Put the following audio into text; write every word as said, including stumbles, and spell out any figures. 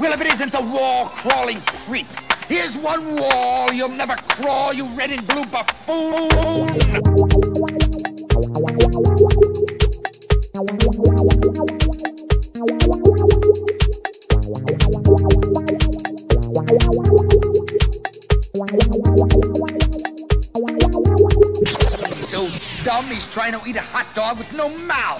Well, if it isn't the wall-crawling creep. Here's one wall you'll never crawl, you red and blue buffoon! So dumb, he's trying to eat a hot dog with no mouth.